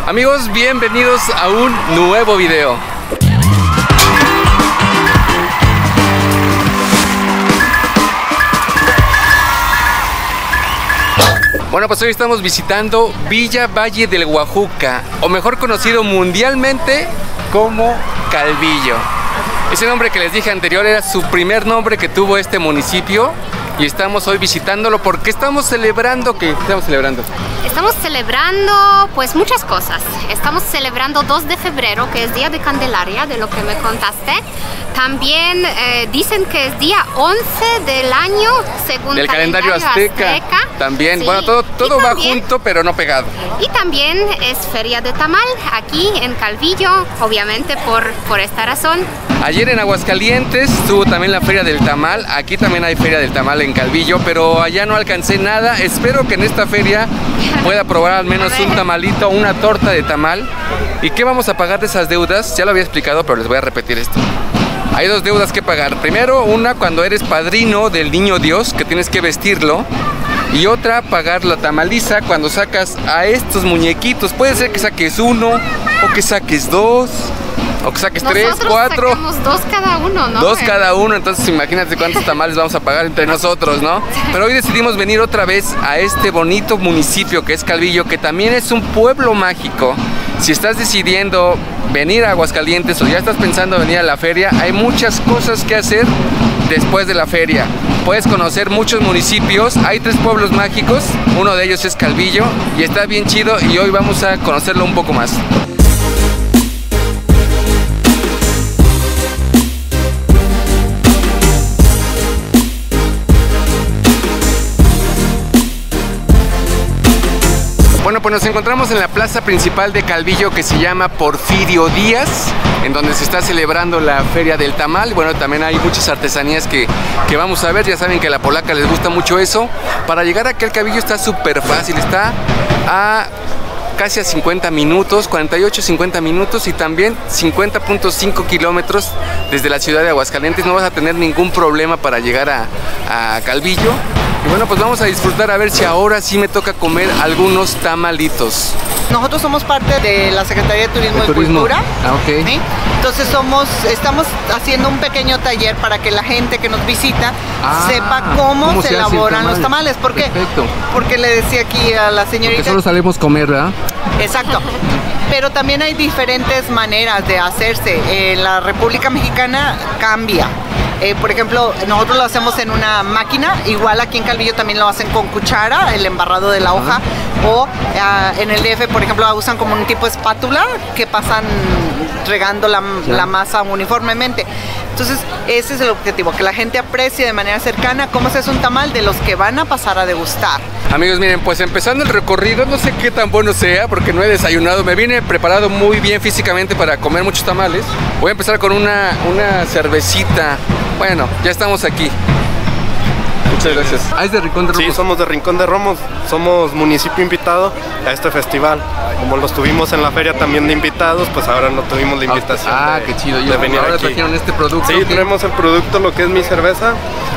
Amigos, bienvenidos a un nuevo video. Bueno, pues hoy estamos visitando Villa Valle del Guajuca, o mejor conocido mundialmente como Calvillo. Ese nombre que les dije anterior era su primer nombre que tuvo este municipio. Y estamos hoy visitándolo porque estamos celebrando. ¿Qué estamos celebrando? Estamos celebrando pues muchas cosas. Estamos celebrando 2 de febrero, que es Día de Candelaria, de lo que me contaste. También dicen que es día 11 del año según el calendario azteca. También, sí. Bueno, todo va junto pero no pegado. Y también es Feria de Tamal aquí en Calvillo, obviamente por esta razón. Ayer en Aguascalientes estuvo también la Feria del Tamal. Aquí también hay Feria del Tamal en Calvillo, pero allá no alcancé nada. Espero que en esta feria pueda probar al menos un tamalito, una torta de tamal. ¿Y qué vamos a pagar de esas deudas? Ya lo había explicado, pero les voy a repetir esto. Hay 2 deudas que pagar. Primero, una cuando eres padrino del niño Dios, que tienes que vestirlo. Y otra, pagar la tamaliza cuando sacas a estos muñequitos. Puede ser que saques 1 o que saques 2. O que saques 3, 4. Sacamos 2 cada uno, ¿no? 2 cada uno, entonces imagínate cuántos tamales vamos a pagar entre nosotros, ¿no? Pero hoy decidimos venir otra vez a este bonito municipio que es Calvillo, que también es un pueblo mágico. Si estás decidiendo venir a Aguascalientes o ya estás pensando venir a la feria, hay muchas cosas que hacer después de la feria. Puedes conocer muchos municipios, hay 3 pueblos mágicos, uno de ellos es Calvillo y está bien chido y hoy vamos a conocerlo un poco más. Bueno, pues nos encontramos en la plaza principal de Calvillo que se llama Porfirio Díaz, en donde se está celebrando la Feria del Tamal. Bueno, también hay muchas artesanías que vamos a ver. Ya saben que a la polaca les gusta mucho eso. Para llegar aquí al Calvillo está súper fácil, está a casi a 50 minutos, 48, 50 minutos y también 50.5 kilómetros desde la ciudad de Aguascalientes. No vas a tener ningún problema para llegar a Calvillo. Y bueno, pues vamos a disfrutar a ver si ahora sí me toca comer algunos tamalitos. Nosotros somos parte de la Secretaría de Turismo y Cultura. Ah, ok. ¿Sí? Entonces estamos haciendo un pequeño taller para que la gente que nos visita sepa cómo se elaboran los tamales. ¿Por qué? Perfecto. Porque le decía aquí a la señorita... Porque solo sabemos comer, ¿verdad? Exacto. Pero también hay diferentes maneras de hacerse. En la República Mexicana cambia. Por ejemplo, nosotros lo hacemos en una máquina, igual aquí en Calvillo también lo hacen con cuchara, el embarrado de la hoja, o en el DF, por ejemplo, usan como un tipo de espátula que pasan regando la masa uniformemente. Entonces, ese es el objetivo, que la gente aprecie de manera cercana cómo se hace un tamal de los que van a pasar a degustar. Amigos, miren, pues empezando el recorrido, no sé qué tan bueno sea, porque no he desayunado. Me vine preparado muy bien físicamente para comer muchos tamales. Voy a empezar con una cervecita. Bueno, ya estamos aquí. Muchas gracias. Ah, ¿es de Rincón de Romos? Sí, somos de Rincón de Romos. Somos municipio invitado a este festival. Como los tuvimos en la feria también de invitados, pues ahora no tuvimos la invitación. Qué chido. De venir ahora aquí. trajeron este producto. Sí, traemos el producto, lo que es mi cerveza.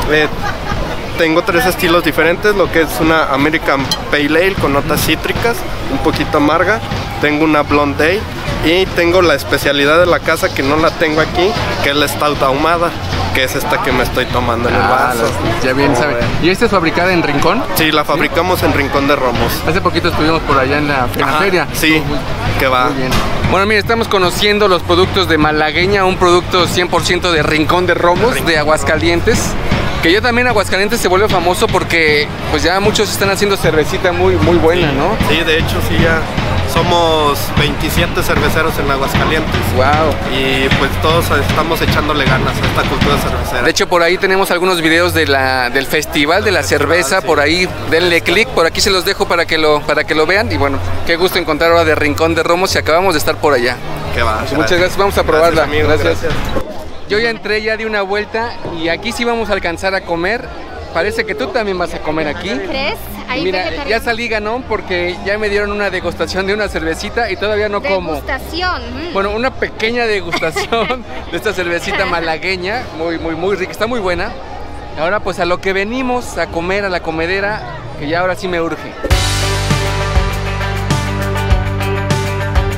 Tengo 3 estilos diferentes, lo que es una American Pale Ale con notas cítricas, un poquito amarga. Tengo una Blonde Ale y tengo la especialidad de la casa que no la tengo aquí, que es la Stout ahumada, que es esta que me estoy tomando en el vaso. Ya bien saben. ¿Y esta es fabricada en Rincón? Sí, la fabricamos en Rincón de Romos. Hace poquito estuvimos por allá en la feria. Sí, que va. Muy bien. Bueno, mire, estamos conociendo los productos de Malagueña, un producto 100% de Rincón de Romos, de Aguascalientes. Que ya también Aguascalientes se vuelve famoso porque pues ya muchos están haciendo cervecita muy buena, ¿no? Sí, de hecho sí, ya somos 27 cerveceros en Aguascalientes. Wow. Y pues todos estamos echándole ganas a esta cultura cervecera. De hecho, por ahí tenemos algunos videos de del festival de la cerveza, sí. Por ahí denle clic, por aquí se los dejo para que lo vean. Y bueno, qué gusto encontrar ahora de Rincón de Romos y acabamos de estar por allá. Qué va. Pues muchas gracias, vamos a probarla. Gracias, amigo, gracias. Yo ya entré, ya di una vuelta y aquí sí vamos a alcanzar a comer. Parece que tú también vas a comer aquí. ¿Crees? Mira, ya salí ganón porque ya me dieron una degustación de una cervecita y todavía no como. ¿Degustación? Bueno, una pequeña degustación de esta cervecita malagueña, muy rica, está muy buena. Ahora pues a lo que venimos a comer, a la comedera, que ya ahora sí me urge.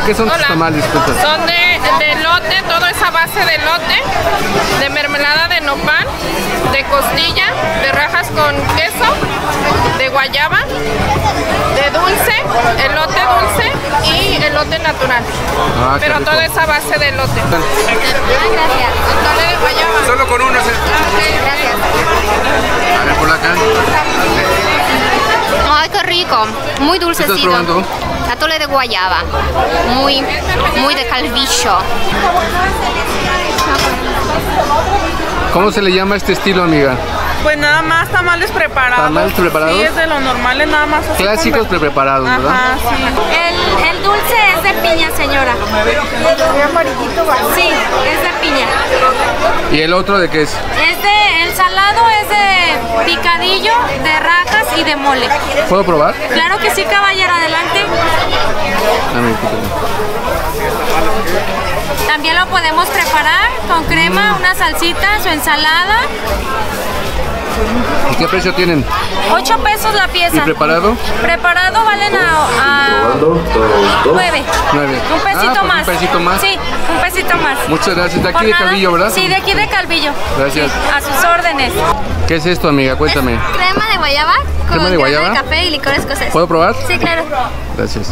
qué son tus tamales? Cuéntame. Son de elote, toda esa base de elote, de mermelada de nopal, de costilla, de rajas con queso, de guayaba, de dulce, elote dulce y elote natural. Ah, pero toda esa base de elote. Gracias. Atole de guayaba. Solo con uno. Gracias. A ver, por acá. Ay, qué rico. Muy ¿Qué dulcecito. estás probando? Atole de guayaba. Muy de Calvillo. ¿Cómo se le llama este estilo, amiga? Pues nada más tamales preparados. ¿Tamales preparados? Sí, es de los normales, nada más. Así Clásicos preparados, ¿verdad? Ajá, sí. El dulce es de piña, señora. Sí, es de piña. ¿Y el otro de qué es? El salado es de picadillo, de rajas y de mole. ¿Puedo probar? Claro que sí, caballero, adelante. Dame, quítame. También lo podemos preparar con crema, una salsita, su ensalada. ¿Y qué precio tienen? 8 pesos la pieza. ¿Y preparado? Preparado valen a 9. 9. Un pesito pues más. Un pesito más. Sí, un pesito más. Muchas gracias. De aquí Por de nada. Calvillo, ¿verdad? Sí, de aquí de Calvillo. Gracias. A sus órdenes. ¿Qué es esto, amiga? Cuéntame. Crema de guayaba con ¿Crema de guayaba? de café y licor escocés. ¿Puedo probar? Sí, claro. Gracias.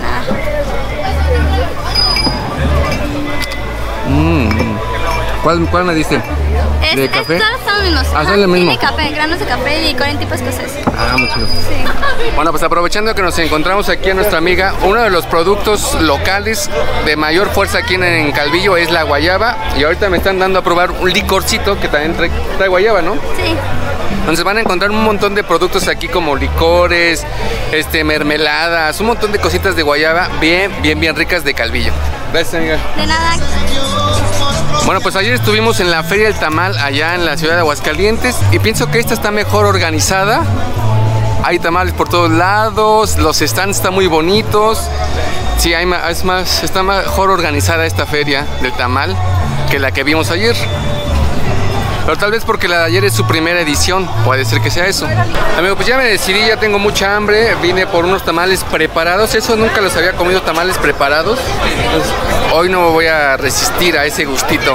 ¿Cuál me diste? ¿De café? Todos son los mismos. Ah, son lo mismo. Tiene café, granos de café y licor en tipo escocés. Ah, mucho gusto. Sí. Bueno, pues aprovechando que nos encontramos aquí a nuestra amiga, uno de los productos locales de mayor fuerza aquí en Calvillo es la guayaba. Y ahorita me están dando a probar un licorcito que también trae guayaba, ¿no? Sí. Entonces van a encontrar un montón de productos aquí como licores, mermeladas, un montón de cositas de guayaba bien ricas de Calvillo. Gracias, amiga. De nada. Bueno, pues ayer estuvimos en la Feria del Tamal allá en la ciudad de Aguascalientes y pienso que esta está mejor organizada. Hay tamales por todos lados, los stands están muy bonitos. Sí, está mejor organizada esta feria del tamal que la que vimos ayer. Pero tal vez porque la de ayer es su primera edición, puede ser que sea eso. Amigo, pues ya me decidí, ya tengo mucha hambre, vine por unos tamales preparados, eso nunca los había comido, tamales preparados. Entonces, hoy no me voy a resistir a ese gustito.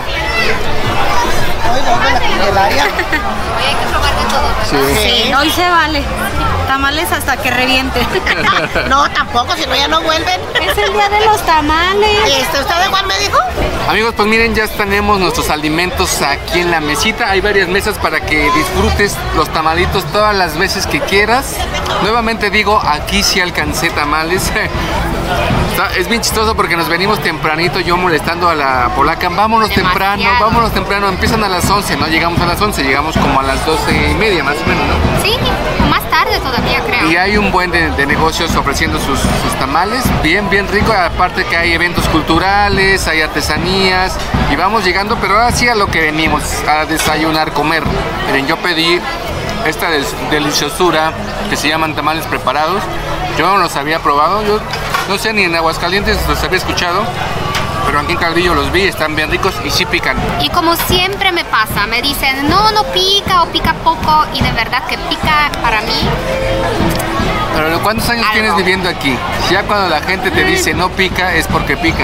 Hoy hay que probar de todo, ¿verdad? Sí. Hoy se vale. Tamales hasta que reviente. No, tampoco, si no ya no vuelven. Es el día de los tamales. ¿Usted de cuál me dijo? Amigos, pues miren, ya tenemos nuestros alimentos aquí en la mesita. Hay varias mesas para que disfrutes los tamalitos todas las veces que quieras. Nuevamente digo, aquí sí alcancé tamales. Es bien chistoso porque nos venimos tempranito, yo molestando a la polaca. Vámonos temprano, empiezan a las 11, no llegamos a las 11, llegamos como a las 12:30 más o menos, ¿no? Sí, más tarde todavía, creo. Y hay un buen de negocios ofreciendo sus tamales, bien rico, aparte que hay eventos culturales, hay artesanías, y vamos llegando, pero ahora sí a lo que venimos, a desayunar, comer. Miren, yo pedí esta deliciosura que se llaman tamales preparados, yo no los había probado, yo no sé, ni en Aguascalientes los había escuchado, pero aquí en Calvillo los vi, están bien ricos y sí pican. Y como siempre me pasa, me dicen, no pica o pica poco, y de verdad que pica para mí. Pero ¿cuántos años tienes viviendo aquí? Ya cuando la gente te dice no pica, es porque pica.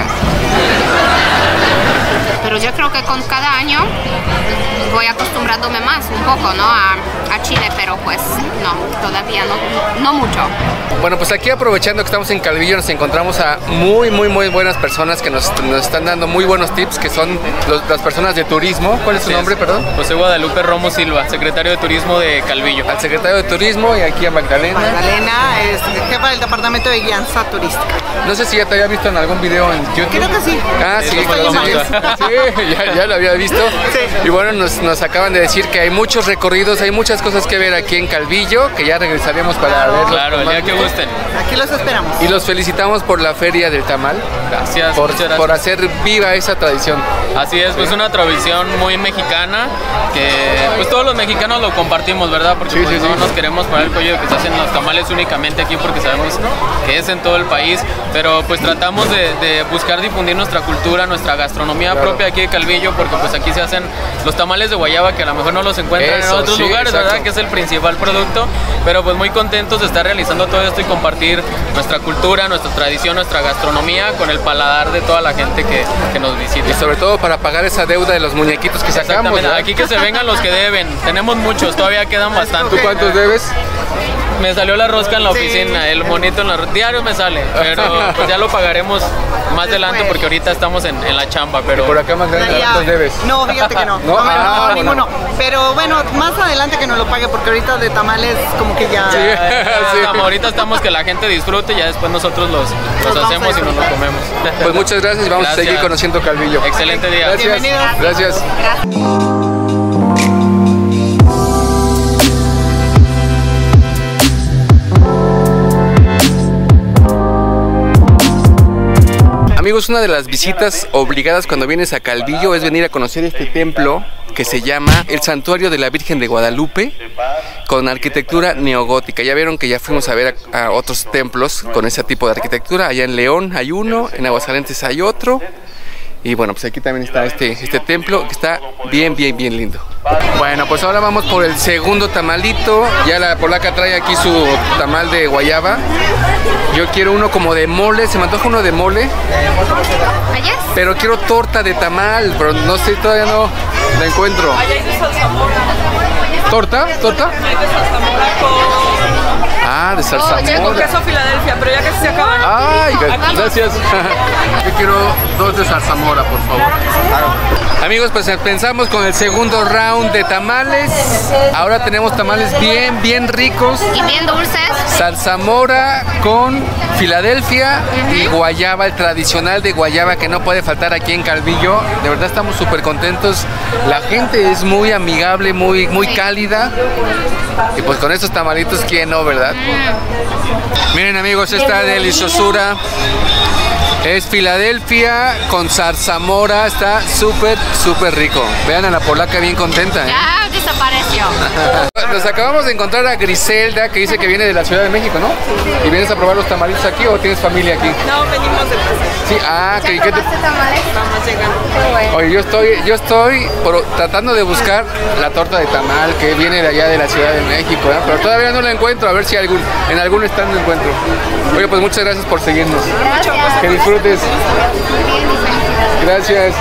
Pero yo creo que con cada año voy acostumbrándome más un poco, ¿no? A Chile, pero pues no, todavía no mucho. Bueno, pues aquí aprovechando que estamos en Calvillo nos encontramos a muy buenas personas que nos están dando muy buenos tips, que son las personas de turismo. ¿Cuál es su nombre, perdón? José Guadalupe Romo Silva, secretario de Turismo de Calvillo. Al secretario de Turismo y aquí a Magdalena. Magdalena es jefa del departamento de guianza turística. No sé si ya te había visto en algún video en YouTube. Creo que sí. Ah, sí, ya lo había visto. Sí. Y bueno, nos acaban de decir que hay muchos recorridos, hay muchas cosas que ver aquí en Calvillo, que ya regresaremos para verlos. Claro, el día que gusten. Aquí los esperamos. Y los felicitamos por la Feria del Tamal. Gracias, muchas gracias. Por hacer viva esa tradición. Así es, pues una tradición muy mexicana, que pues todos los mexicanos lo compartimos, ¿verdad? Porque no nos queremos poner el cuello de que se hacen los tamales únicamente aquí, porque sabemos que es en todo el país, pero pues tratamos de buscar difundir nuestra cultura, nuestra gastronomía propia aquí de Calvillo, porque pues aquí se hacen los tamales de guayaba, que a lo mejor no los encuentran en otros lugares, ¿verdad? Que es el principal producto, pero pues muy contentos de estar realizando todo esto y compartir nuestra cultura, nuestra tradición, nuestra gastronomía con el paladar de toda la gente que nos visita. Y sobre todo para pagar esa deuda de los muñequitos que sacamos. Exactamente, aquí que se vengan los que deben, tenemos muchos, todavía quedan bastantes. ¿Tú cuántos debes? Me salió la rosca en la oficina, el monito en la diario me sale, pero pues ya lo pagaremos más adelante porque ahorita estamos en la chamba, pero... Por acá más grande, ¿cuántos debes? No, fíjate que no. No, ninguno. Pero bueno, más adelante que nos lo pague porque ahorita de tamales como que ya... Sí. Ahorita estamos que la gente disfrute y ya después nosotros los hacemos y nos los comemos. Pues muchas gracias y vamos a seguir conociendo Calvillo. Excelente día. Gracias. Bienvenidos. Gracias. Amigos, una de las visitas obligadas cuando vienes a Calvillo es venir a conocer este templo que se llama el Santuario de la Virgen de Guadalupe, con arquitectura neogótica. Ya vieron que ya fuimos a ver a otros templos con ese tipo de arquitectura. Allá en León hay uno, en Aguascalientes hay otro. Y bueno, pues aquí también está este templo que está bien lindo. Bueno, pues ahora vamos por el segundo tamalito. Ya la polaca trae aquí su tamal de guayaba. Yo quiero uno como de mole, se me antoja uno de mole. Pero quiero torta de tamal, pero no sé, todavía no la encuentro. ¿Torta? ¿Torta? Ah, de zarzamora. Con queso Filadelfia, pero ya casi se acaban. Ay, gracias. Yo quiero 2 de zarzamora, por favor. Amigos, pues pensamos con el segundo round de tamales. Ahora tenemos tamales bien ricos. Y bien dulces. Zarzamora con Filadelfia y guayaba, el tradicional de guayaba que no puede faltar aquí en Calvillo. De verdad estamos súper contentos. La gente es muy amigable, muy cálida. Y pues con estos tamalitos, ¿quién no, verdad? Miren amigos, esta deliciosura es Filadelfia con zarzamora, está súper rico. Vean a la polaca bien contenta, ¿eh? Ya desapareció. Nos acabamos de encontrar a Griselda, que dice que viene de la Ciudad de México, ¿no? ¿Y vienes a probar los tamalitos aquí o tienes familia aquí? No, venimos de paseo. Sí, ¿qué te... Vamos llegando. Oye, yo estoy tratando de buscar la torta de tamal que viene de allá de la Ciudad de México, ¿eh? Pero todavía no la encuentro, a ver si en algún stand lo encuentro. Oye, pues muchas gracias por seguirnos. Gracias. Que disfrutes. Gracias.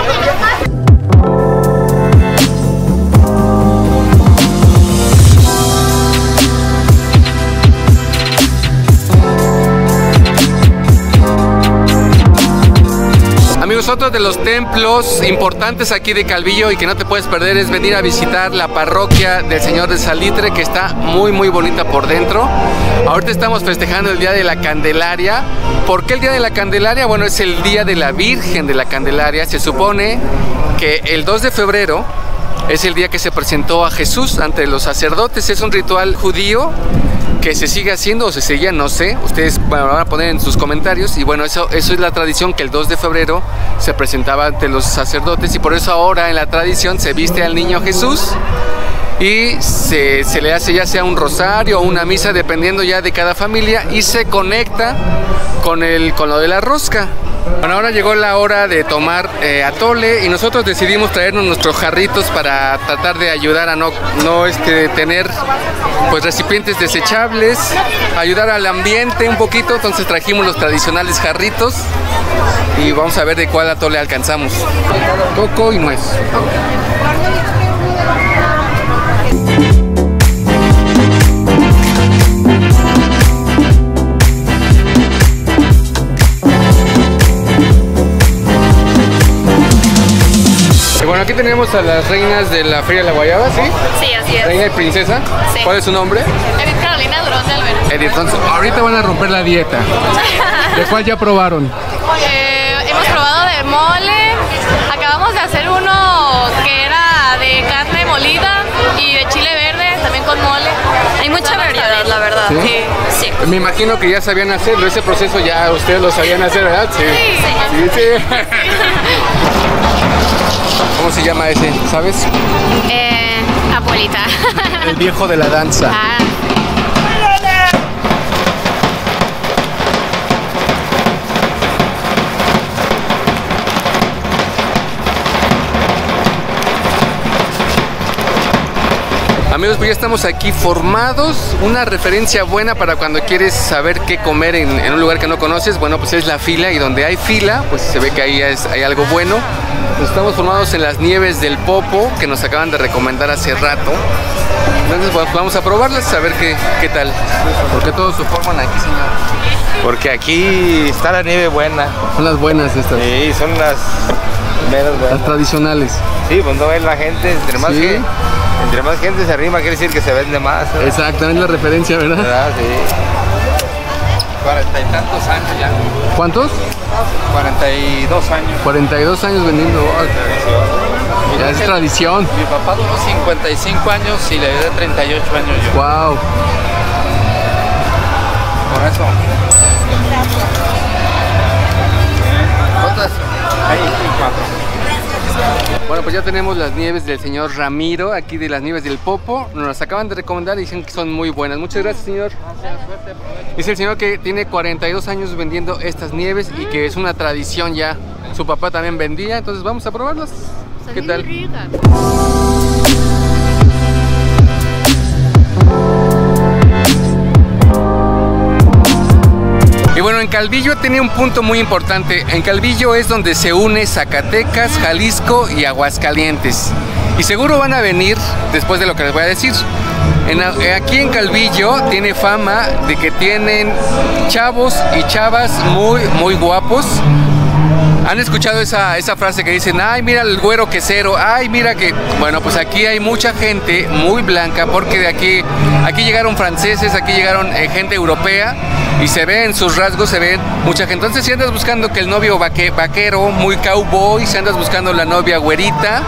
Amigos, otro de los templos importantes aquí de Calvillo y que no te puedes perder es venir a visitar la parroquia del Señor de Salitre, que está muy bonita por dentro. Ahorita estamos festejando el Día de la Candelaria. ¿Por qué el Día de la Candelaria? Bueno, es el Día de la Virgen de la Candelaria. Se supone que el 2 de febrero es el día que se presentó a Jesús ante los sacerdotes. Es un ritual judío que se sigue haciendo o se seguía, no sé, ustedes van a poner en sus comentarios. Y bueno, eso es la tradición, que el 2 de febrero se presentaba ante los sacerdotes, y por eso ahora en la tradición se viste al niño Jesús y se le hace ya sea un rosario o una misa, dependiendo ya de cada familia, y se conecta con lo de la rosca. Bueno, ahora llegó la hora de tomar atole y nosotros decidimos traernos nuestros jarritos para tratar de ayudar a no tener pues recipientes desechables, ayudar al ambiente un poquito. Entonces trajimos los tradicionales jarritos y vamos a ver de cuál atole alcanzamos. Coco y nuez. Bueno, aquí tenemos a las reinas de la Feria de la Guayaba, ¿sí? Sí, así es. Reina y princesa. Sí. ¿Cuál es su nombre? Edith Carolina Durón de Alvera. Edith. Entonces, ahorita van a romper la dieta. ¿De cuál ya probaron? Hemos probado de mole. Acabamos de hacer uno que era de carne molida y de chile verde, también con mole. Hay mucha variedad, la verdad. ¿Sí? Sí. Me imagino que ya sabían hacerlo. Ese proceso ya ustedes lo sabían hacer, ¿verdad? Sí. Sí. ¿Cómo se llama ese? ¿Sabes? Abuelita. El viejo de la danza. Amigos, pues ya estamos aquí formados. Una referencia buena para cuando quieres saber qué comer en un lugar que no conoces. Bueno, pues es la fila, y donde hay fila, pues se ve que ahí hay algo bueno. Pues estamos formados en las nieves del Popo, que nos acaban de recomendar hace rato. Entonces pues, vamos a probarlas, a ver qué tal. ¿Por qué todos se forman aquí, señor? Porque aquí está la nieve buena. Son las buenas estas. Sí, son las menos buenas. Las tradicionales. Sí, pues no ves la gente, entre más gente se arrima, quiere decir que se vende más. ¿no? Exactamente la referencia, ¿verdad? ¿Verdad? Sí. 40 y tantos años ya. ¿Cuántos? 42 años. 42 años vendiendo. Ya es tradición. Mi papá duró 55 años y le dio 38 años yo. Wow. Por eso. ¿Cuántas? Ahí, 4. Bueno, pues ya tenemos las nieves del señor Ramiro, aquí de las nieves del Popo. Nos las acaban de recomendar y dicen que son muy buenas. Muchas gracias, señor. Dice el señor que tiene 42 años vendiendo estas nieves y que es una tradición ya. Su papá también vendía, entonces vamos a probarlas. ¿Qué tal? Y bueno, en Calvillo tiene un punto muy importante. En Calvillo es donde se une Zacatecas, Jalisco y Aguascalientes. Y seguro van a venir después de lo que les voy a decir. Aquí en Calvillo tiene fama de que tienen chavos y chavas muy guapos. ¿Han escuchado esa frase que dicen, ay, mira el güero quesero, ay, mira que... Bueno, pues aquí hay mucha gente muy blanca, porque de aquí llegaron franceses, aquí llegaron gente europea, y se ve en sus rasgos, se ve mucha gente. Entonces, si andas buscando que el novio vaquero, muy cowboy, si andas buscando la novia güerita,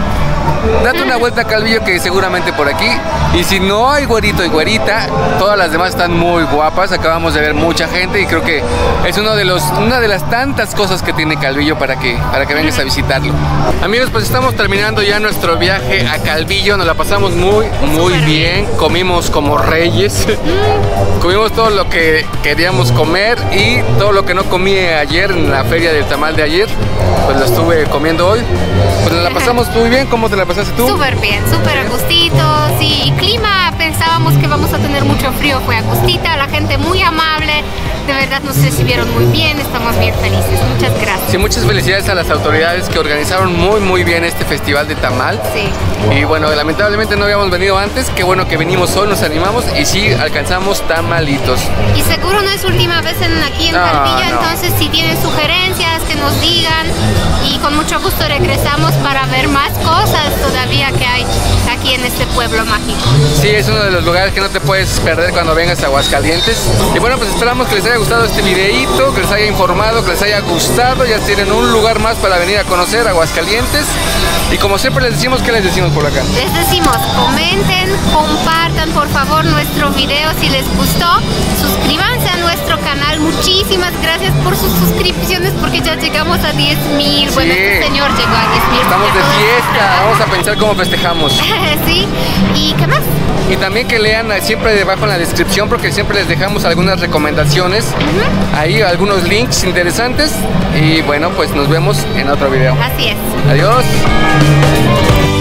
date una vuelta a Calvillo, que seguramente por aquí. Y si no hay güerito y güerita, todas las demás están muy guapas. Acabamos de ver mucha gente y creo que es una de las tantas cosas que tiene Calvillo para que vengas a visitarlo. Amigos, pues estamos terminando ya nuestro viaje a Calvillo. Nos la pasamos muy bien. Comimos como reyes. Comimos todo lo que queríamos comer, y todo lo que no comí ayer en la feria del tamal de ayer, pues lo estuve comiendo hoy. Pues nos la pasamos muy bien. ¿Cómo te la pasaste tú? Súper bien, súper a gustito. Sí, clima, pensábamos que vamos a tener mucho frío, fue a gustita, la gente muy amable, de verdad nos recibieron muy bien, estamos bien felices, muchas gracias. Sí, muchas felicidades a las autoridades que organizaron muy bien este festival de tamal. Sí. Y bueno, lamentablemente no habíamos venido antes, qué bueno que venimos hoy, nos animamos y sí alcanzamos tamalitos. Y seguro no es última vez aquí en Calvillo, entonces si tienen sugerencias que nos digan, y con mucho gusto regresamos para ver más cosas todavía que hay aquí en este pueblo mágico. Sí, es uno de los lugares que no te puedes perder cuando vengas a Aguascalientes. Y bueno, pues esperamos que les haya gustado este videíto, que les haya informado, que les haya gustado. Ya tienen un lugar más para venir a conocer Aguascalientes. Y como siempre les decimos, ¿qué les decimos por acá? Les decimos, comenten, compartan por favor nuestro video si les gustó. Suscríbanse a nuestro canal. Muchísimas gracias por sus suscripciones, porque ya llegamos a 10,000. Sí. Bueno, este señor llegó a 10,000. Estamos de fiesta, vamos a pensar cómo festejamos. Sí, ¿y qué más? Y también que lean siempre debajo en la descripción, porque siempre les dejamos algunas recomendaciones. Ahí algunos links interesantes. Y bueno, pues nos vemos en otro video. Así es. Adiós.